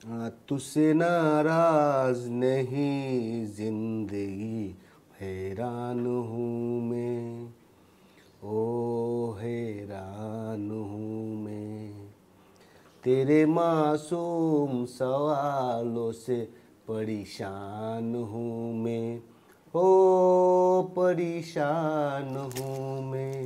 तुझसे नाराज नहीं जिंदगी, हैरान हूँ मैं, ओ हैरान हूँ मैं। तेरे मासूम सवालों से परेशान हूँ मैं, ओ परेशान हूँ मैं।